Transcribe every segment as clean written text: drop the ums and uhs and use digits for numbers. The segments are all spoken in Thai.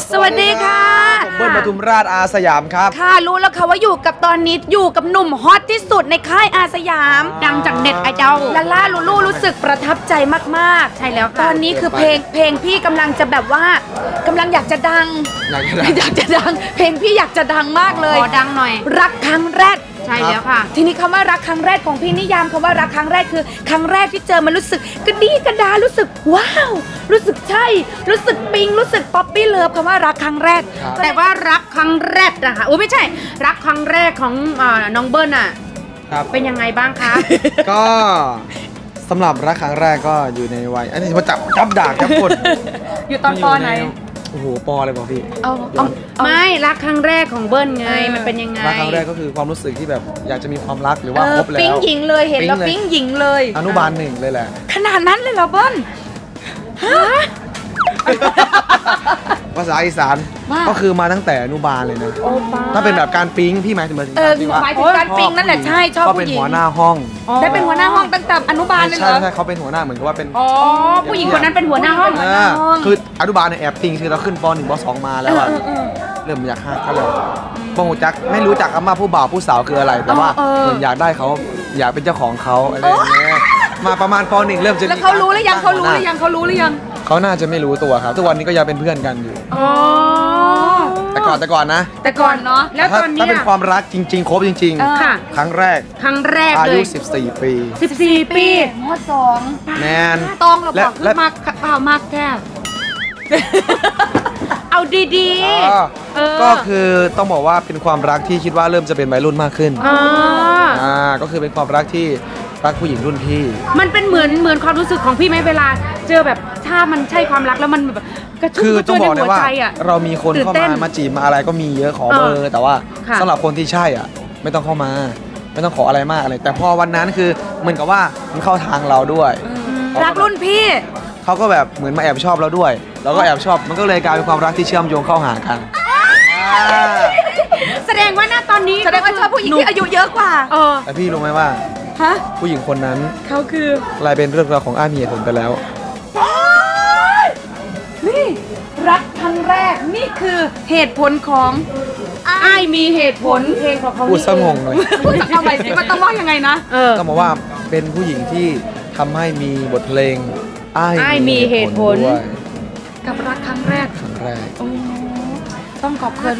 สวัสดีค่ะผมเบิ้ลปทุมราชอาสยามครับค่ะรู้แล้วค่ะว่าอยู่กับตอนนี้อยู่กับหนุ่มฮอตที่สุดในค่ายอาสยามดังจากเน็ตไอดอลลาล่าลูลูรู้สึกประทับใจมากๆใช่แล้วตอนนี้คือเพลงพี่กำลังจะแบบว่ากำลังอยากจะดังอยากจะดังเพลงพี่อยากจะดังมากเลยขอดังหน่อยรักครั้งแรกใช่แล้วค่ะทีนี้คำว่ารักครั้งแรกของพี่นิยามคำว่ารักครั้งแรกคือครั้งแรกที่เจอมันรู้สึกกระดีกระดารู้สึกว้าวรู้สึกใช่รู้สึกปิ๊งรู้สึกป๊อปปี้เลิฟคำว่ารักครั้งแรกแต่ว่ารักครั้งแรกนะคะโอ้ไม่ใช่รักครั้งแรกของน้องเบิ้ลอ่ะเป็นยังไงบ้างคะก็สำหรับรักครั้งแรกก็อยู่ในวัยอันนี้มาจับด่าจับกดอยู่ตอนป.ไหนโอ้โหปอเลยบอกพี่ไม่รักครั้งแรกของเบิ้ลไงมันเป็นยังไงรักครั้งแรกก็คือความรู้สึกที่แบบอยากจะมีความรักหรือว่าคบแล้วปิ๊งหญิงเลยเห็นแล้วปิ๊งหญิงเลยอนุบาล1เลยแหละขนาดนั้นเลยเหรอเบิ้ลภาษาอีสานก็คือมาตั้งแต่อนุบาลเลยนะถ้าเป็นแบบการปิ๊งพี่หมายถึงแบบหมายถึงการปิ๊งนั่นแหละใช่ชอบผู้หญิงก็เป็นหัวหน้าห้องได้เป็นหัวหน้าห้องตั้งแต่อนุบาลเลยเหรอใช่เขาเป็นหัวหน้าเหมือนกับว่าเป็นผู้หญิงคนนั้นเป็นหัวหน้าห้องคืออนุบาลเนี่ยแอบปิ๊งคือเราขึ้นป.1 ป.2 มาแล้วอะเริ่มอยากหักกันแล้วบางจักไม่รู้จักคำว่าผู้บ่าวผู้สาวคืออะไรแต่ว่าเหมือนอยากได้เขาอยากเป็นเจ้าของเขาอะไรอย่างเงี้ยมาประมาณป.1 เริ่มจะแล้วเขารู้หรือยังเขารู้หรือยังเขาน่าจะไม่รู้ตัวครับทุกวันนี้ก็ยังเป็นเพื่อนกันอยู่แต่ก่อนนะแต่ก่อนเนาะแล้วตอนนี้ถ้าเป็นความรักจริงๆคบจริงๆครั้งแรกอายุ14 ปี 14 ปีม.2 แมนตองเราบอกคือมากเปล่ามากแค่เอาดีๆก็คือต้องบอกว่าเป็นความรักที่คิดว่าเริ่มจะเป็นวัยรุ่นมากขึ้นก็คือเป็นความรักที่รักผู้หญิงรุ่นพี่มันเป็นเหมือนความรู้สึกของพี่ไหมเวลาเจอแบบถ้ามันใช่ความรักแล้วมันแบบกระชุ่มกระชวยในหัวใจอ่ะเรามีคนเข้ามาจีบมาอะไรก็มีเยอะขอเบอร์แต่ว่าสำหรับคนที่ใช่อ่ะไม่ต้องเข้ามาไม่ต้องขออะไรมากอะไรแต่พอวันนั้นคือเหมือนกับว่ามันเข้าทางเราด้วยรักรุ่นพี่เขาก็แบบเหมือนมาแอบชอบเราด้วยเราก็แอบชอบมันก็เลยกลายเป็นความรักที่เชื่อมโยงเข้าหากันแสดงว่าหน้าตอนนี้แสดงว่าชอบผู้หญิงที่อายุเยอะกว่าแต่พี่รู้ไหมว่าผู้หญิงคนนั้นเขาคือกลายเป็นเรื่องราวของอ้ายมีเหตุผลไปแล้วนี่รักครั้งแรกนี่คือเหตุผลของอ้ายมีเหตุผลเพลงของเขาพูดสงงเลยพูดทำไมสิมันต้องว่ายังไงนะต้องบอกว่าเป็นผู้หญิงที่ทำให้มีบทเพลงอ้ายมีเหตุผลกับรักครั้งแรกต้องขอบคุณ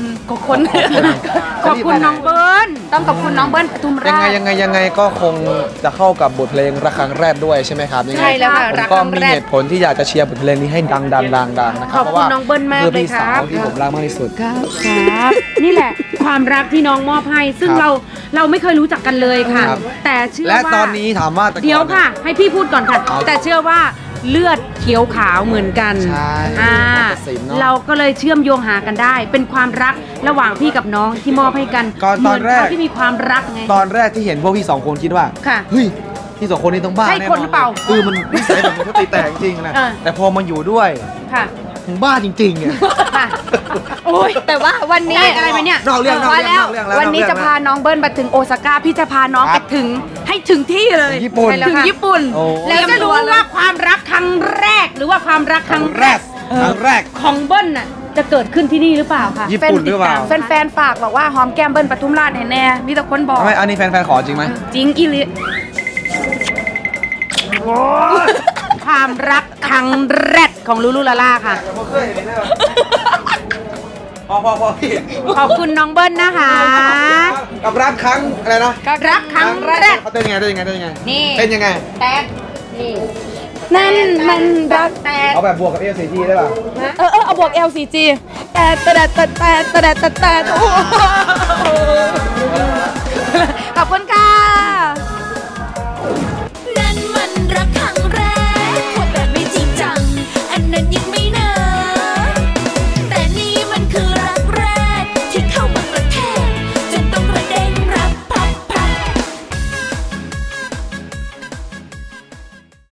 น้องเบิ้ลต้องขอบคุณน้องเบิ้ลปทุมราชยังไงก็คงจะเข้ากับบทเพลงรักครั้งแรกด้วยใช่ไหมครับใช่แล้วค่ะผมก็มีเหตุผลที่อยากจะเชียร์บทเพลงนี้ให้ดังนะครับขอบคุณน้องเบิ้ลมากเลยครับที่ผมรักมากที่สุดครับนี่แหละความรักที่น้องมอบให้ซึ่งเราไม่เคยรู้จักกันเลยค่ะแต่เชื่อว่าและตอนนี้ถามว่าเดี๋ยวค่ะให้พี่พูดก่อนค่ะแต่เชื่อว่าเลือดเขียวขาวเหมือนกันเราก็เลยเชื่อมโยงหากันได้เป็นความรักระหว่างพี่กับน้องที่มอบให้กันตอนแรกที่มีความรักไงตอนแรกที่เห็นพวกพี่2 คนคิดว่าเฮ้ยพี่2 คนนี้ต้องบ้าแน่นอนใช่คนหรือเปล่ามันนิสัยแบบมันก็ตีแตกจริงนะแต่พอมาอยู่ด้วยมึงบ้าจริงๆไงโอ้ยแต่ว่าวันนี้อะไรไหมเนี่ยนอกเรื่องแล้ววันนี้จะพาน้องเบิ้ลมาถึงโอซาก้าพี่จะพาน้องไปให้ถึงที่เลยถึงญี่ปุ่นแล้วจะรู้ว่าความรักครั้งแรกหรือว่าความรักครั้งแรกของเบิ้ลน่ะจะเกิดขึ้นที่นี่หรือเปล่าคะญี่ปุ่นหรือเปล่าแฟนๆฝากบอกว่าหอมแก้มเบิ้ลปทุมราชแน่ๆมีแต่คนบอกไม่อันนี้แฟนๆขอจริงไหมจริงอีลิความรักครั้งแรกของลูลูลาล่าค่ะพอพี่ขอบคุณน้องเบิ้ลนะคะกับรักครั้งอะไรนะรักครั้งแรกเขาเต้นยังไงนี่เต้นยังไงแตกนี่นั่นมันรักแตกเอาแบบบวกกับ LCG ได้ป่ะเอาบวก LCG แต่